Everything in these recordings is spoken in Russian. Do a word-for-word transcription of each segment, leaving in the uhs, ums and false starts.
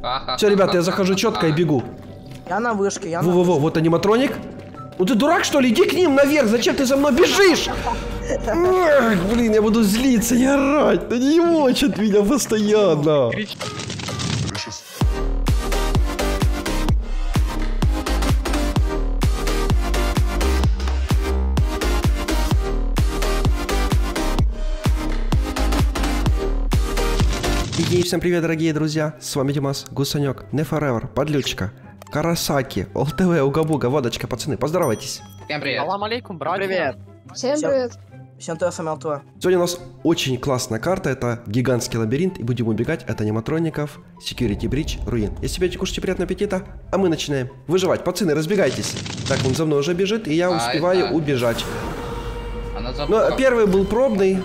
Все, ребята, я захожу четко и бегу. Я на вышке, я на Во-во-во, вышке. вот аниматроник. Ну ты дурак, что ли? Иди к ним наверх, зачем ты за мной бежишь? Эх, блин, я буду злиться и орать. Да не мочат меня постоянно. И всем привет, дорогие друзья, с вами Димас, Гусанек, Нефоревер, Подлючка, Карасаки, ОЛТВ, Угабуга, Водочка, пацаны, поздоровайтесь. Всем привет. Салам алейкум, брат. Привет. Всем привет. Всем то самое то. Сегодня у нас очень классная карта, это гигантский лабиринт, и будем убегать от аниматроников, security bridge, руин. Если себе кушайте, приятного аппетита, а мы начинаем выживать. Пацаны, разбегайтесь. Так, он за мной уже бежит, и я А, успеваю это... убежать. Она забыла. Ну, первый был пробный.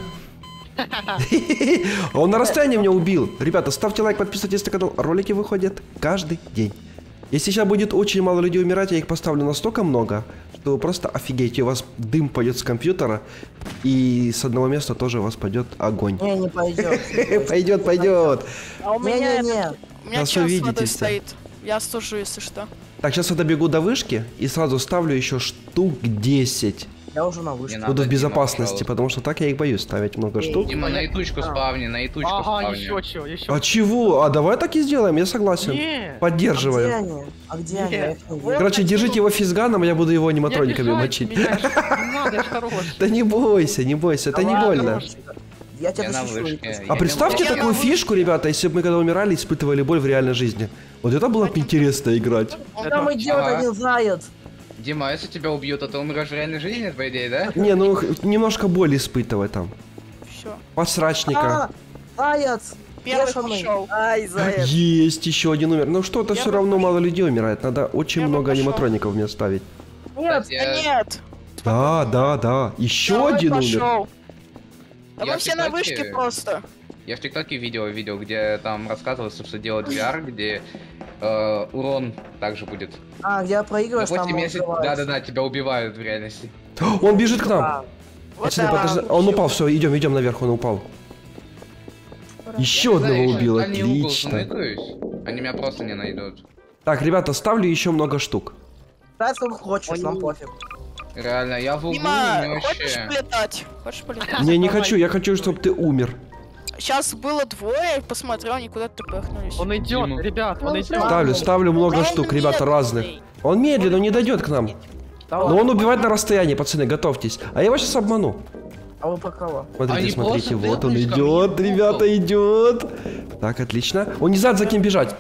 Он на расстоянии меня убил. Ребята, ставьте лайк, подписывайтесь на канал. Ролики выходят каждый день. Если сейчас будет очень мало людей умирать, я их поставлю настолько много, что вы просто офигеете. У вас дым пойдет с компьютера, и с одного места тоже у вас пойдет огонь. Не, не пойдет. Пойдет, пойдет. А у меня, Не, не, не. у меня час воды стоит. Я стужу, если что. Так, сейчас я добегу до вышки и сразу ставлю еще штук десять. Я уже на вышке. Буду в безопасности, потому что так я их боюсь ставить много штук. Дима, на итучку спавни, на итучку Ага, спавни. еще чего, еще. А чего? А давай так и сделаем, я согласен. Не. А где Поддерживаю. они? А где они? Я их не вижу. Короче, держите его физганом, а я буду его аниматрониками Не мочить. обижайте меня, не надо, я ж хорош. Да не бойся, не бойся, это не больно. Я тебя Я на защищу. вышке. А представьте Я такую на фишку, ребята, если бы мы когда умирали, испытывали боль в реальной жизни. Вот это было бы интересно играть. Там идет Ага. один заяц. Дима, а если тебя убьют, то ты умрешь в реальной жизни, по идее, да? Не, ну х- немножко боли испытывать там. Все. Посрачника. А, заяц. Первый Бешеный. пошел. Ай, заяц. Есть еще один умер. Ну что-то Я все бы равно пошел. мало людей умирает. Надо очень Я бы много пошел. аниматроников мне ставить. Нет. Кстати, Да нет. Да, да, да. Еще Давай один умер. пошел. Да Я мы все на в ТикТоке- вышке просто. Я в ТикТоке видео видел, где там рассказывается, что делать ви ар, где э, урон также будет. А, где проигрываешь, там Допустим, если... убивается. Да-да-да, тебя убивают в реальности. Он бежит к нам. А, Вот Пацаны, да. подожди. А он упал, все, идем, идем наверх, он упал. Еще Я одного знаю, убил, дальний угол отлично. заныкаюсь. Они меня просто не найдут. Так, ребята, ставлю еще много штук. ставь сколько хочешь, нам пофиг. Реально, я в углу, Дима, мне хочешь вообще... полетать? Хочешь полетать? Не, не хочу, я хочу, чтобы ты умер. Сейчас было двое, посмотрел, они куда-то тпхнулись. Он идет, Дима. ребят, он идет. Ставлю, ставлю много Он штук, ребята, медленный. разных. Он медленно, он не дойдет к нам. Но он убивает на расстоянии, пацаны, готовьтесь. А я его сейчас обману. А вы про кого? Смотрите, Они смотрите, просто вот он дырочками идет, не ребята, попал. идет. Так, отлично. Он не знает, за кем бежать.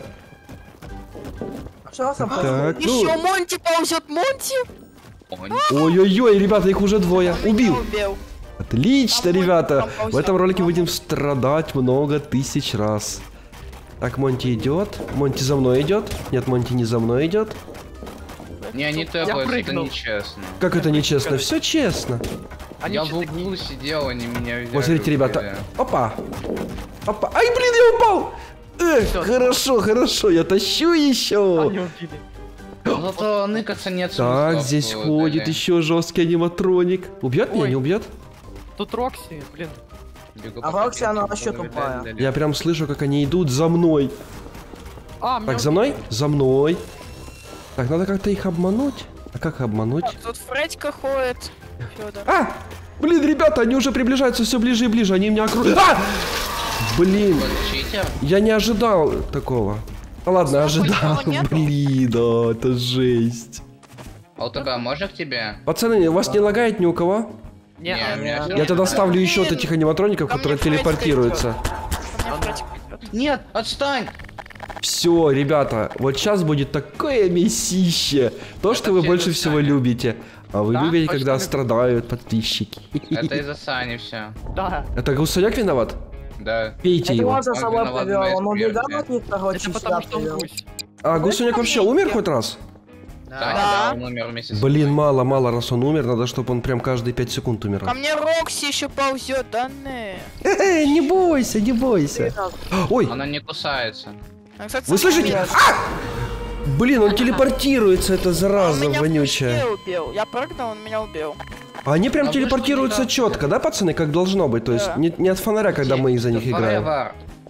Что вас там Так, Еще ну. Монти ползет, Монти! Ой-ой-ой, ребята, их уже двое. Убил. Убил. Отлично, Там ребята. Монти там В этом ролике ползет. будем страдать много тысяч раз. Так, Монти идет. Монти за мной идет. Нет, Монти не за мной идет. Не, они тэпаются, это прыгнул. нечестно. Как это нечестно? Все честно. Они Я в все углу сидел, они меня взяли. Вот смотрите, убили. ребята. Опа. Опа. Ай, блин, я упал. Эх, Всё. хорошо, хорошо, я тащу еще. Они убили. Ну, зато ныкаться нет смысла. Так, здесь в ходит этой. еще жесткий аниматроник. Убьет меня, Ой. не убьет? Тут Рокси, блин. Бегу А по Рокси, она тропинке, вообще потом тупая. дали- Я прям слышу, как они идут за мной. А, меня Так, за мной? За мной. Так, надо как-то их обмануть. А как обмануть? Тут Фредька ходит. Федор. А! Блин, ребята, они уже приближаются все ближе и ближе. Они меня окружают. А! Блин, Читер? я не ожидал такого. Да ладно, ожидал. никого нету? Блин, да, это жесть. А у тебя можно к тебе? Пацаны, у вас не лагает ни у кого? Не, Не, а, у меня Я тогда ставлю еще вот Блин, этих аниматроников, ко которые мне Фредька телепортируются. Ко мне Фредька идет. Нет, отстань! Все, ребята, вот сейчас будет такое месище. То, что вы все больше из-за всего Сани. любите. А вы Да, любите, точно когда люблю. страдают подписчики. Это из-за Сани все. да. Это Гусаняк виноват? Да. Пейте Это его. он за Он собой виноват в привел, моей он убегал смерти. от них, короче, Это сюда потому что он привел. гусь. А Гусаняк вообще умер хоть раз? Да, Да. да, он умер вместе с Блин, тобой. мало, мало, раз он умер, надо, чтобы он прям каждые пять секунд умирал. Ко мне Рокси еще ползет, да не. Эй, не бойся, не бойся. Ой, Она не кусается. А, кстати, вы слышите? меня- А! Блин, он телепортируется, это Он зараза меня в вонючая. кусте убил. Я прыгнул, он меня убил. А они прям А телепортируются больше не четко, да, пацаны, как должно быть? То есть Да. не, не от фонаря, когда мы из-за них играем. Forever.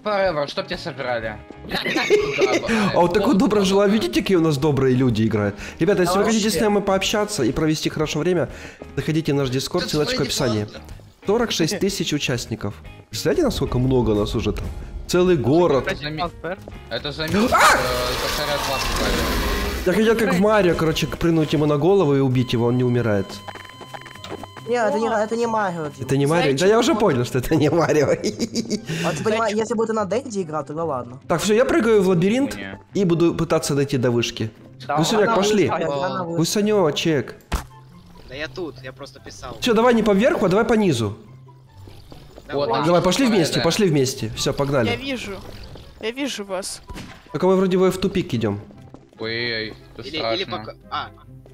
Forever, что тебе собирали? А вот такой добрый желаю. Видите, какие у нас добрые люди играют? Ребята, если Да вы хотите вообще. с нами пообщаться и провести хорошо время, заходите в наш дискорд, ссылочка в описании. сорок шесть тысяч участников. Представляете, насколько много у нас уже там? Целый город. Это заметил, косаря два. Я хотел как в Марио, короче, прыгнуть ему на голову и убить его, он не умирает. Не, это не, это не Марио. Дима. Это не Марио? Да я уже понял, что это не Марио. А ты понимаешь, если бы ты на Денде играл, тогда ладно. Так, все, я прыгаю в лабиринт Не. и буду пытаться дойти до вышки. Гусеняк, Она пошли. вышла, я на вышке. Гусенечек. Да я тут, я просто писал. Все, давай не по верху, а давай по низу. Вот, Давай. Давай, пошли Давай, вместе, да. пошли вместе. Все, Я погнали. вижу. Я вижу вас. Только мы вроде бы в тупик идем. Ой-ой, это Или, или страшно. пока... А,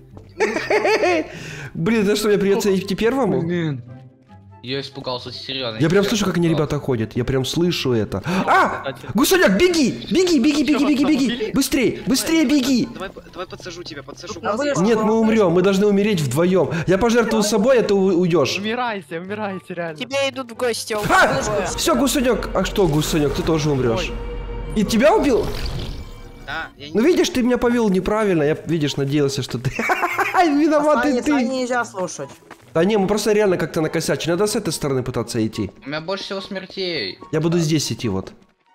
Блин, это что, мне придется идти первому? Блин. Я испугался, серьезно. Я прям слышу, как они, ребята, ходят. Я прям слышу это. А! Гусеняк, беги! Беги, беги, беги, беги, беги! Быстрей, быстрее беги! давай, давай подсажу тебя, подсажу. А вы- Нет, мы умрем, мы должны умереть вдвоем. Я пожертвую собой, а ты у- уйдешь. Умирайте, умирайте, реально. Тебе идут в гости. а у А! меня двое. Все, Гусенек. А что, Гусенек, ты тоже умрешь. И тебя убил? Да, я Ну не... видишь, ты меня повел неправильно. Я, видишь, надеялся, что ты... Виноватый Сани, Сани ты. нельзя слушать. Да не, мы просто реально как-то накосячили. Надо с этой стороны пытаться идти. У меня больше всего смертей. Я буду здесь идти вот.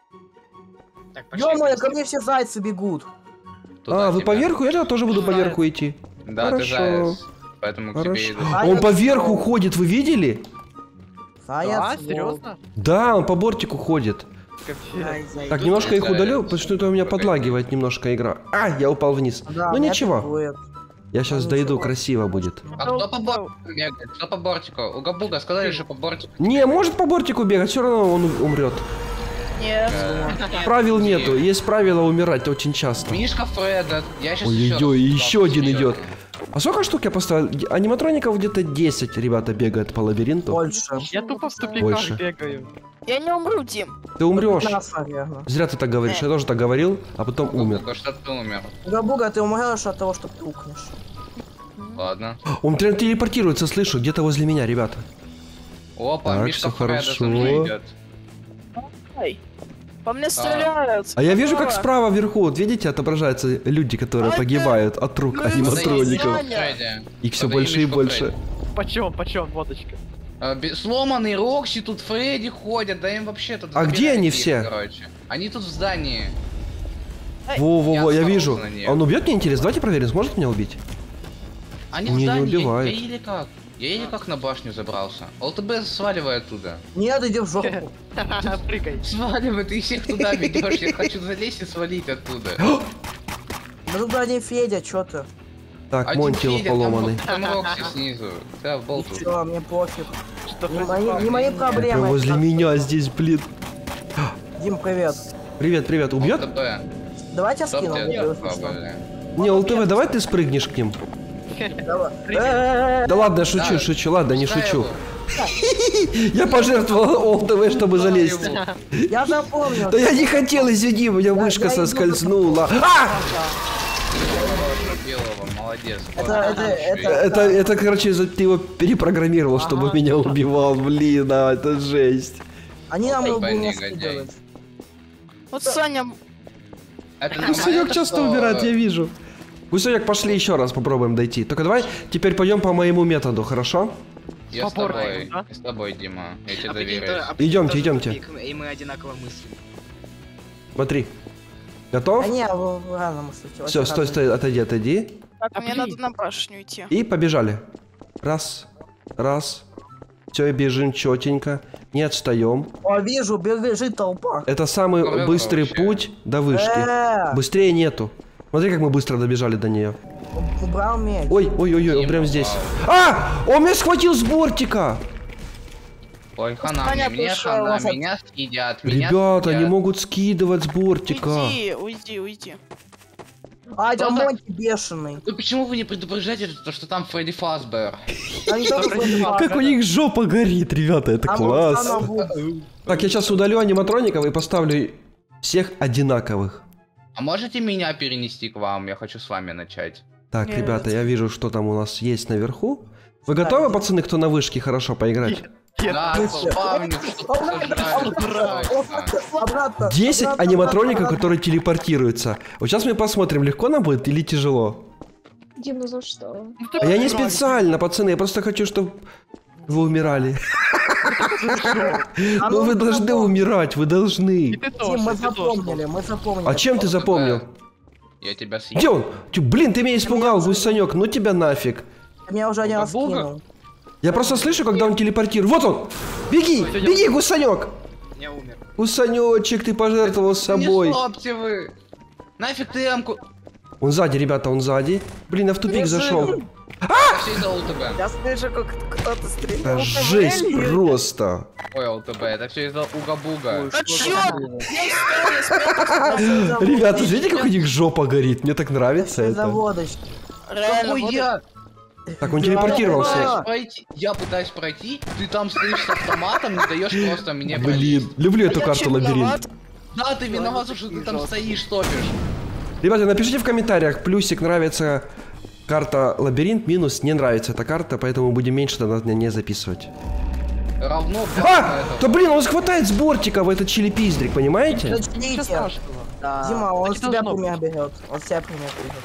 Так, пошли. Ё-моё, ко мне все зайцы бегут. Туда А, вы тебя. поверху? Я тоже буду поверху идти. Да, Хорошо. ты заяц. Поэтому к тебе Хорошо. иду. А, Он я поверху всё. ходит, вы видели? Заяц. Да, волк. серьезно? Да, он по бортику ходит. Капец. Ай, заяц. Так, немножко их заяц. удалю, потому что это у меня подлагивает немножко игра. А, я упал вниз. Да, Ну меня ничего, пиздует. я сейчас Ну, дойду, ничего. красиво будет. А кто по бортику бегает? Кто по бортику? У Габуга сказали, что по бортику. Не, может по бортику бегать, все равно он умрет. Нет. Правил нету, есть правило умирать очень часто. Мишка Фреда. Я сейчас Ой-ой-ой, еще один идет. А сколько штук я поставил? Аниматроников где-то десять, ребята, бегают по лабиринту. Больше. Я тупо в тупиках Больше. бегаю. Я не умру, Дим. Ты умрешь. Нас, наверное. Зря ты так говоришь, я тоже так говорил, а потом умер. Габуга, что ты умер? Габуга, ты умрешь от того, что пукнешь. Ладно. Он прям телепортируется, слышу, где-то возле меня, ребята. Опа, Так, Мишка всё Фреда хорошо. за мной идет. Ой. По мне стреляют. А я вижу, как Здорово. справа вверху, вот видите, отображаются люди, которые А это- погибают от рук Ну, аниматроников. заезжай. Фредди. Их все Подойди больше и Мишку больше. Фредди. Почем, почем, водочка? А, бе- Сломанный Рокси, тут Фредди ходят, да им вообще тут... А где забирайте они их, все? Короче. Они тут в здании. Во-во-во, Я я вижу. осторожно, нет. Он убьет меня, интересно? Давайте проверим, сможет меня убить? Они Не, в не здании, я- убивает. я еле как. Я еле как на башню забрался. ЛТБ сваливай оттуда. Нет, иди в жопу. Прыгай. Сваливай, ты всех туда ведешь, я хочу залезть и свалить оттуда. Ну тут один Федя, чё ты? Так, Один Монти Федя, поломанный. Там, там Рокси снизу. Да, в болту. Всё, мне пофиг. Что Не происходит? мои, не мои Прям проблемы. возле меня здесь, блин. Дим, привет. Привет, привет, убьет? ЛТБ. Давайте Стоп, скину. тебя мне тут смешно. пробовали. Не, ЛТВ, давай ты спрыгнешь к ним. Давай. Э-э-э. Да ладно, шучу, Да. шучу, ладно, не Пускай шучу. его. Я пожертвовал ЛТВ, чтобы залезть. Я запомнил. Да я не хотел, извини, у меня вышка я иду соскользнула. А! Белого, молодец. Это- Вот. это- это- Это, это, короче, из-за- ты его перепрограммировал, чтобы Ага. меня убивал, блин, а, это жесть. Они нам Ой, лбу не негодяй. скидывают. Вот Саня, Это нормально, Гусенек это часто что- умирает, я вижу. Гусенек, пошли еще раз попробуем дойти. Только давай теперь пойдем по моему методу, хорошо? Я с Попорно, тобой, да? я с тобой, Дима. Я тебе А прикинь, доверяю. то- а прикинь, Идемте, тоже идемте. тупик, И мы одинаково мыслим. Смотри. Готов? А не, вы вы рано мыслите. Все, очень стой, рано. стой, отойди, отойди. так, А, мне блин. надо на башню идти. И побежали. Раз, раз. Все, бежим четенько. Не отстаем. О, вижу, бежит толпа. Это самый Здорово быстрый вообще. путь до вышки. Э, Быстрее нету. Смотри, как мы быстро добежали до нее. Убрал меч. Ой, ой, ой, ой, он прям здесь. А! Он меня схватил с бортика! Ой, хана, Таня, мне, мне ты что, хана, вас от- меня съедят, меня Ребята, съедят. они могут скидывать с бортика. Уйди, уйди, уйди. А, это Кто-то- Монти бешеный. Ну почему вы не предупреждаете, то, что там Фредди Фазбер? Там не только Фредди Как Фазбер. у них жопа горит, ребята, это Там класс. Оксана Вуд. Так, я сейчас удалю аниматроников и поставлю всех одинаковых. А можете меня перенести к вам? Я хочу с вами начать. Так, Нет. ребята, я вижу, что там у нас есть наверху. Вы готовы, пацаны, кто на вышке, хорошо поиграть? Да, спавню, что ты сажаешь. Обратно. десять обратно, аниматроников, обратно. которые телепортируются. Вот сейчас мы посмотрим, легко нам будет или тяжело. Дим, ну за что? Ну ты А я не поиграй. специально, пацаны, я просто хочу, чтобы вы умирали. А Ну вы ну, должны запомни. умирать, вы И должны. ты Дим, тоже, мы ты тоже. запомнили, мы запомнили. А чем ты запомнил? Я тебя съем. Где он? Тю, блин, ты меня испугал, гусанек, ну тебя нафиг. Ты меня уже один раз Бога? кинул. Я просто слышу, когда он телепортирует. Вот он! Беги! Беги, гусанек! Я умер. Гусанечек, ты пожертвовал собой. Не слабьте вы. Нафиг ты эмку. Он сзади, ребята, он сзади. Блин, я в тупик зашел. Это все из-за ЛТБ. Я слышу, как кто-то стрелял. Это жесть просто. Ой, ЛТБ, это все из-за уга-буга. А чё? Я история спряталась. Ребята, видите, как у них жопа горит? Мне так нравится это. Заводочки. Реально, вот я? Так, он телепортировался. Пытаюсь пройти. Я пытаюсь пройти, ты там стоишь с автоматом, не даешь просто мне пройти. Блин, люблю эту я карту чё, лабиринт. виноват? Да, ты виноват, что ты там стоишь, топишь. Ребята, напишите в комментариях, плюсик нравится карта лабиринт, минус не нравится эта карта, поэтому будем меньше тогда не записывать. Равно А! Да блин, он схватает с бортика в этот чилипиздрик, понимаете? Ничего Начните. страшного. Да. Дима, он Так с и тебя должно пример быть. берет. Он с тебя пример берет.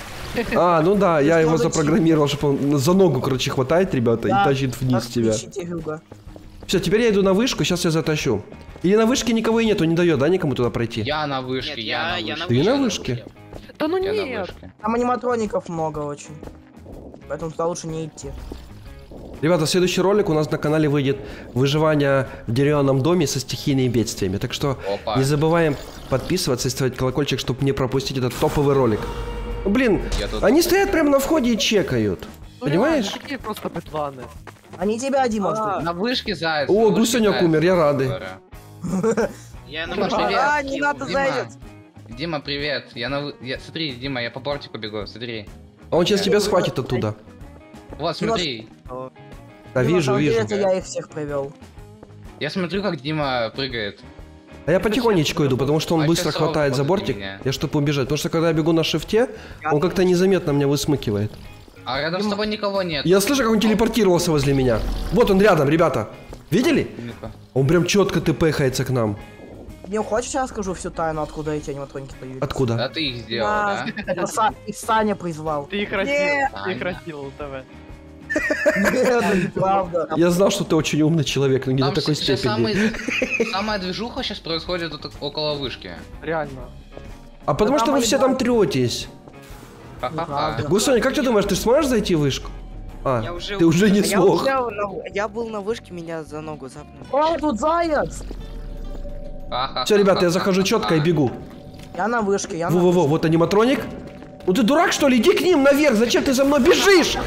А, ну да, я его надо запрограммировал, чтобы он за ногу, короче, хватает, ребята, и Да, тащит вниз так тебя. ищите, Гюга. Все, теперь я иду на вышку, сейчас я затащу. Или на вышке никого и нету, не дает, да, никому туда пройти? Я на вышке, Нет, я, я, я на на вышке. Ты на вышке. вышке? Да ну Я на нет. вышке. Там аниматроников много очень. Поэтому туда лучше не идти. Ребята, следующий ролик у нас на канале выйдет выживание в деревянном доме со стихийными бедствиями. Так что Опа. не забываем подписываться и ставить колокольчик, чтобы не пропустить этот топовый ролик. Ну, блин, Я тут- они стоят прямо на входе и чекают. Ну, Понимаешь? реально, какие просто бытланы. Они тебя, Дима, ждут. На вышке заяц. О, на вышке гусенек заяц, умер, я рады. говорю. Я на Дима, вышке. привет. А, не надо, Дима, заяц. Дима, привет. Я на... вы- я- Смотри, Дима, я по бортику бегу, смотри. А он сейчас тебя схватит оттуда. Вот, смотри. Да, Дима, вижу, на самом деле, вижу. это я их всех привел. Я смотрю, как Дима прыгает. А я потихонечку иду, потому что он А быстро сейчас хватает за робот бортик, меня. я чтобы убежать. Потому что когда я бегу на шифте, он как-то незаметно меня высмыкивает. А рядом с тобой никого нет. Я слышу, как он телепортировался возле меня. Вот он рядом, ребята. Видели? Ну-ка. Он прям четко тпхается к нам. Дим, хочешь, я скажу всю тайну, откуда эти аниматроники появились? Откуда? Да ты их сделал, Да. да? Это Са- их Саня призвал. Ты их родил. Нет. Ты их родил, ТВ. Нет, это неправда. Я знал, что ты очень умный человек, но не Там до такой сейчас степени. самый- самая движуха сейчас происходит вот около вышки. Реально. А потому Да что вы там все там третесь. Ха-ха-ха. Неправда. Гусоня, как ты думаешь, ты сможешь зайти в вышку? А, Я уже- ты уже не Я, смог. уже на- я был на вышке, меня за ногу запнули. О, тут заяц! Ха-ха-ха. Все, ребята, я захожу четко и бегу. Я на вышке, я на Во-во-во, вот аниматроник. Ну ты дурак, что ли? Иди к ним наверх, зачем ты за мной бежишь?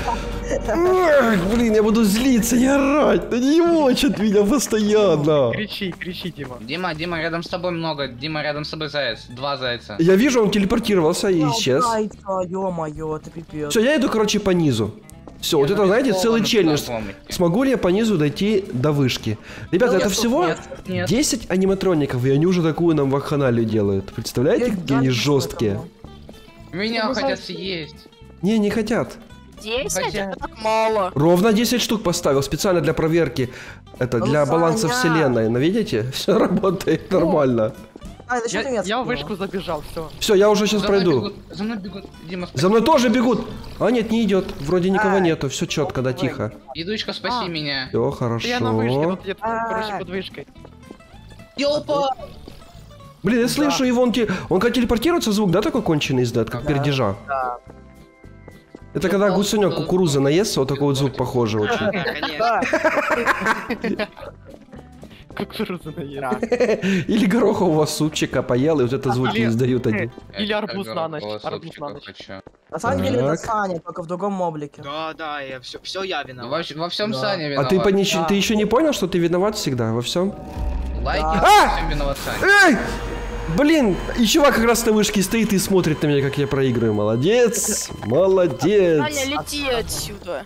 Эх, блин, я буду злиться и орать. Да не мочат меня постоянно. Кричи, кричи, Дима. Дима, Дима, рядом с тобой много. Дима, рядом с тобой заяц. Два зайца. Я вижу, он телепортировался и исчез. Ё-моё, это пипец. Все, я иду, короче, по низу. Все, вот это, знаете, целый челлендж. Смогу ли я по низу дойти до вышки? Ребята, это всего Нет, нет. десять аниматроников, и они уже такую нам вакханалию делают. Представляете, Я какие они гадость жесткие? этому. Меня хотят съесть. Не, не хотят. десять? Хотя- Это так мало. Ровно десять штук поставил, специально для проверки. Это Ну, для баланса Саня! вселенной. Но видите, все работает нормально. А, зачем ты Я, меня я в скинул? вышку забежал, все. Все, я уже сейчас За мной пройду. бегут, За мной бегут. Дима, спаси. За мной тоже бегут. А нет, не идет. Вроде никого Ай. нету. Все четко, да, тихо. Идучка, спаси А. меня. Все хорошо. Я на вышке, вот где-то, А. короче, под вышкой. Ёпа! Блин, я слышу, и вон те... Он как телепортируется звук, да, такой конченый издает, как Да. пердежа? Да. Это когда гусенек кукурузы наестся, вот такой вот звук похожий очень. Да, конечно. Да. Кукуруза наела. Или горохового супчика поел, и вот это звуки Или- издают один. Или Я арбуз на ночь, горохового арбуз супчика на ночь. хочу. На самом деле это Так. Саня, только в другом моблике. Да, да, я все, все я Ну, виноват. Во, во всем Да. Саня А виноват. ты, пони- Да. ты еще не понял, что ты виноват всегда во всем? Лайки, Да. во всем виноват Саня. Эй! Блин, и чувак как раз на вышке стоит и смотрит на меня, как я проигрываю. Молодец, молодец. Саня, лети отсюда.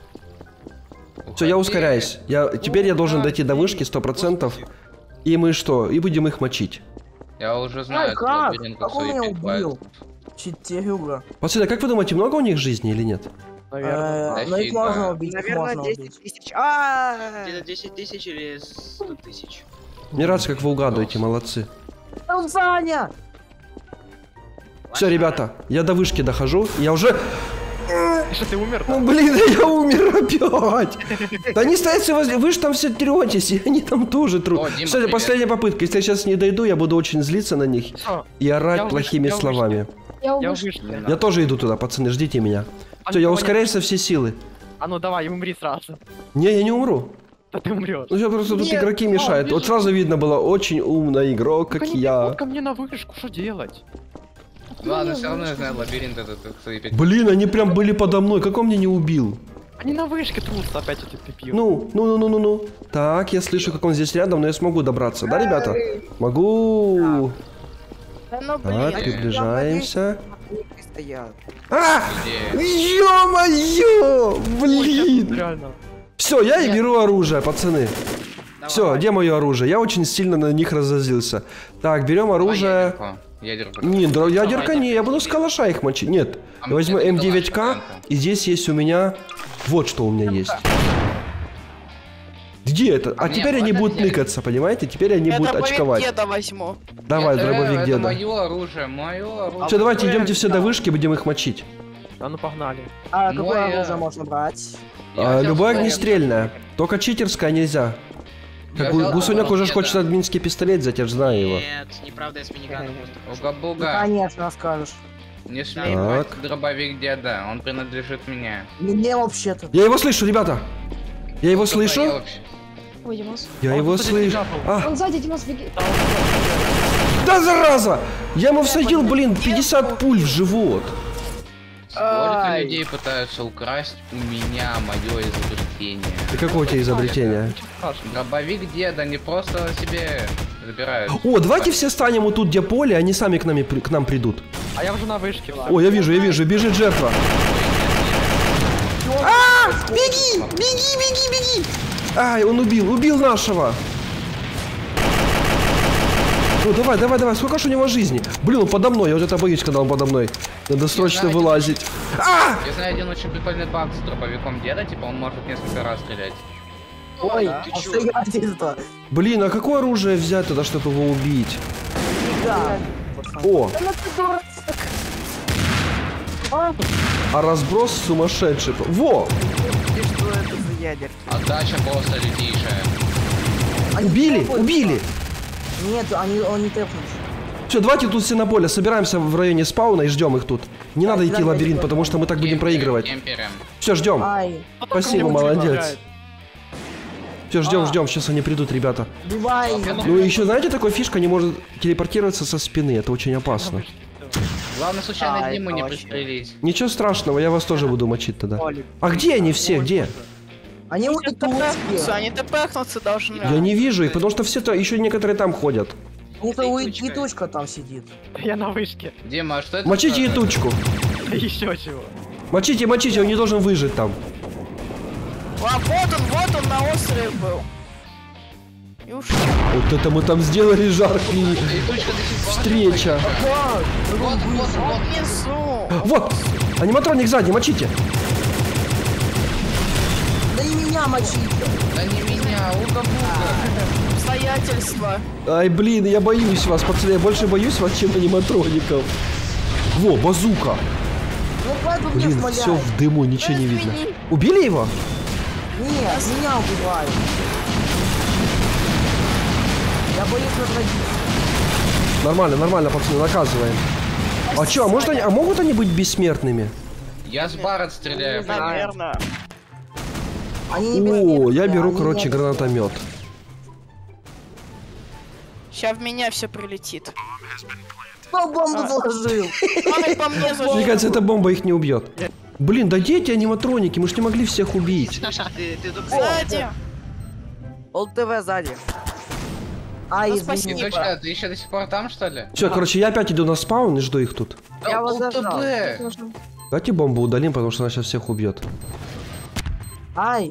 Все, я ускоряюсь. Я, теперь я должен дойти до вышки сто процентов. И мы что? И будем их мочить. Я уже Ай, знаю, как? лабиринт, Как он свои меня пять убил? пальцев. Читерюга. Пацаны, как вы думаете, много у них жизни или нет? Наверное. Э, Но их Дофига. можно убить, их Наверное, можно десять убить. тысяч. А, Где-то десять тысяч или сто тысяч. Мне нравится, как вы угадываете, молодцы. Там Саня! Все, ребята, я до вышки дохожу, я уже... И что, ты умер? Ну блин, я умер опять. Да они стоят все возле, вы же там все третесь, и они там тоже трут. О, Дима, Кстати, привет. последняя попытка, если я сейчас не дойду, я буду очень злиться на них Всё, и орать Я плохими вышел, я словами. Я я вышла. вышел. Я тоже иду туда, пацаны, ждите меня. Все, я ускоряюсь со все силы. А ну давай, умри сразу. Не, я не умру. Да ты умрешь. Ну сейчас просто тут Нет, игроки а, мешают. Вот вижу. сразу видно было, очень умный игрок, как я. Вот ко мне на вышку, что делать? Ладно, все равно я знаю лабиринт этот, как свои пять. Блин, они прям были подо мной, как он меня не убил? Они на вышке трутся опять эти пипил. Ну, ну, ну, ну, ну, ну. Так, я слышу, как он здесь рядом, но я смогу добраться, да, ребята? Могу. Да ну Так, блин. приближаемся. стоят. А! Где? Ё-моё! Блин! Реально. Все, я и беру оружие, пацаны. Все, Давай. где мое оружие? Я очень сильно на них разозлился. Так, берем оружие. Ядерку. Ядерку. Не, дра- ядерка не, я буду с калаша их мочить. Нет, А я возьму мне эм девять ка, калаш, и здесь есть у меня... Вот что у меня есть. Где это? А мне теперь они можно будут взять? ныкаться, понимаете? Теперь они Я будут дробовик очковать. деда возьму. Давай, Нет, дробовик это деда. мое оружие, мое оружие. Все, давайте идемте все до вышки, будем их мочить. А ну погнали. А Ну, какое я- оружие можно брать? Я А, взял любое свой- огнестрельное. Только читерское нельзя. Я Как взял Гу- Гусуняк свой уже деда. хочет админский пистолет взять, я же знаю его. Нет, неправда, я с миниганом просто. Уга-буга. Конечно, скажешь. Не смей Так. брать дробовик деда, он принадлежит мне. Мне вообще-то. Я его слышу, ребята. Я его Только я слышу. вообще- Ой, Димас. Я Он его тут слышу. тебя был. А, Он сзади, Димас, беги. да зараза! Я ему всадил, блин, пятьдесят пуль в живот. Сколько Ай. людей пытаются украсть у меня мое изобретение? И какое у тебя изобретение? Ничего страшного. Дробовик деда не просто себе забирают. О, давайте все станем вот тут, где поле, они сами к, нами, при- к нам придут. А я уже на вышке. О, я вижу, я вижу, бежит жертва. А, беги, беги, беги, беги. Ай, он убил, убил нашего. Ну давай, давай, давай, сколько ж у него жизни? Блин, он подо мной, я вот это боюсь, когда он подо мной. Надо срочно знаю, вылазить. А! Я знаю один очень прикольный баг с дробовиком деда, типа он может несколько раз стрелять. Ой, да? Ты чё? обстоятельства. Блин, а какое оружие взять тогда, чтобы его убить? Да. О, Да ну ты дурак. А, а разброс сумасшедший. Во! И что это за ядерки? Отдача просто лютейшая. они Убили, тэпаются. убили. Нет, они, он не тэпнулся. Все, давайте тут все на поле, собираемся в районе спауна и ждем их тут. Не надо идти в лабиринт, потому что мы так будем проигрывать. Кемперем. Все, ждем. Ай, Спасибо, молодец. Все, ждем, ждем, сейчас они придут, ребята. убивай. Ну и еще, знаете, такая фишка, они может телепортироваться со спины, это очень опасно. Главное случайно Ай, Диму не точно. пристрелить. Ничего страшного, я вас тоже буду мочить тогда. Олик. А где они все, где? Они Они улетут. тэпэхнутся, они тэпэхнуться должны. Я не вижу их, потому что все, еще некоторые там ходят. Это Летучка. летучка там сидит. Я на вышке. Дима, а что это? Мочите за- ятучку. Еще чего. Мочите, мочите, он не должен выжить там. А вот он, вот он на острове был. И ушел. Вот это мы там сделали жаркий Летучка до сих пор встреча. Вот, вот, вот. Внизу. Вот, аниматроник сзади, мочите. Да и меня мочите. Да не меня, уга-буга. Обстоятельства. Ай, блин, я боюсь вас, пацаны, я больше боюсь вас, чем аниматроников. Во, базука. Ну поэтому мне Блин, смоляют. все в дыму, ничего не видно. Извини. Убили его? Нет, меня убивают. Я боюсь возродиться. Нормально, нормально, пацаны, наказываем. А чё, а, может они, а могут они быть бессмертными? Я с Барретт стреляю. Наверное. Они не О, бессмертные, я беру, они короче, не- гранатомет. Сейчас в меня все прилетит. Кто бомбу А. заложил? Ай, по мне зажал. Мне кажется, эта бомба их не убьет. Блин, да дети аниматроники, мы ж не могли всех убить. Ты, ты тут Сзади. ОЛ-ТВ сзади. Ай, Ну, извини. спасибо. Летучка, ты еще до сих пор там, что ли? Все, короче, я опять иду на спаун и жду их тут. Я вас ЛТБ. зажал. Нужно. Давайте бомбу удалим, потому что она сейчас всех убьет. Ай,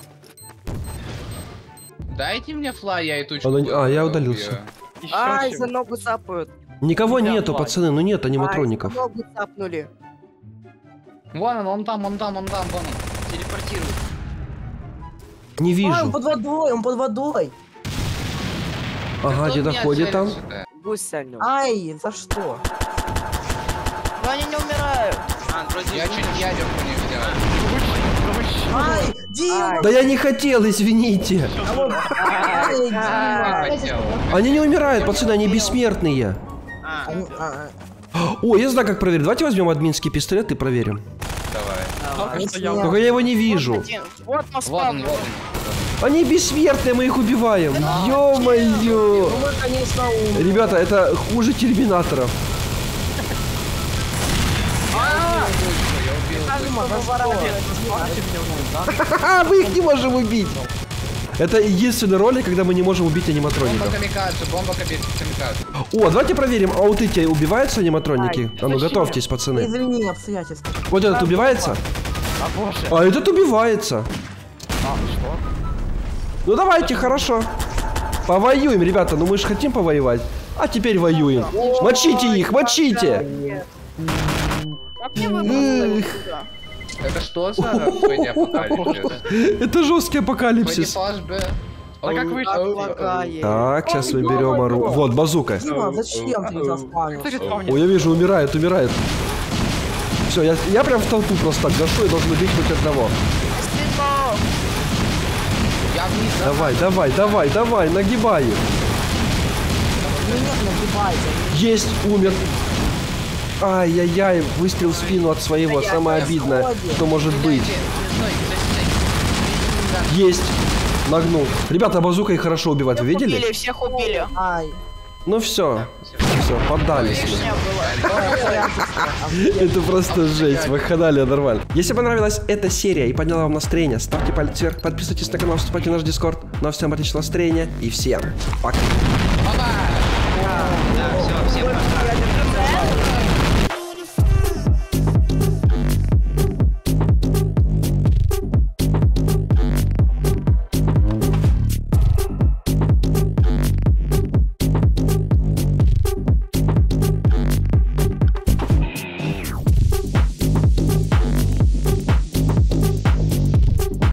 Дайте мне флай, я и тучку. Она не- а, я убью. удалился. Еще Ай, чего. за ногу цапают. Никого Да, нету, ладно. пацаны, ну нет Ай, аниматроников. за ногу цапнули. Вон он, он там, он там, он там, вон он. Телепортирует. Не А, он вижу. под водой, он под водой. Ага, Кто где меня ходит там? целится-то? Гуся нём. Ай, за что? Но они не умирают. А, вроде... Я чуть ядерку не взял. Ай, Дима! Да я не хотел, извините. А вот- Ай, Дима! Я хотел. Они не умирают, пацаны, они бессмертные. А, Они- а, О, я знаю, как проверить. Давайте возьмем админский пистолет и проверим. Давай. они стоял. смерть. Только я его не вижу. Один. Вот на Вот он, спавне. вот он. Они бессмертные, мы их убиваем. Ё-моё. Ну мы, конечно, умные. Ребята, это хуже терминаторов. Дима, за что? Ха-ха, мы их не можем убить. Это единственный ролик, когда мы не можем убить Бомба аниматроников. камикадзе, бомба камикадзе. О, давайте проверим, а вот эти убиваются аниматроники? А ну готовьтесь, пацаны. Извини, обстоятельства. Вот этот убивается? А боже. А этот убивается. А, что? Ну давайте, хорошо. Повоюем, ребята, ну мы же хотим повоевать. А теперь воюем. Мочите их, мочите! Как мне выбраться Эх. отсюда? Это что за Фредди Апокалипсис? Это жесткий Фредди апокалипсис. Флашбэ. А как вы Лагает. Так, сейчас выберем ору. Вот, базука. Дима, зачем ты меня спавнил? Кто спавнит? Ой, я вижу, умирает, умирает. Все, я, я прям в толпу просто так гашу и должен убить хоть одного. Стекло. Я вниз. Давай, давай, давай, давай, нагибай их. Ну нет, нагибайте. Есть, умер. Ай-яй-яй, выстрел в спину от своего, самое обидное, что может быть. Есть, нагнул. Ребята, базука их хорошо убивать, вы видели? Убили, всех убили. Ай. Ну все, все, поддались мы. Не было. Это просто жесть, вакханалия нормально. Если понравилась эта серия и подняла вам настроение, ставьте палец вверх, подписывайтесь на канал, вступайте в наш дискорд. Ну а всем отличного настроения и всем пока.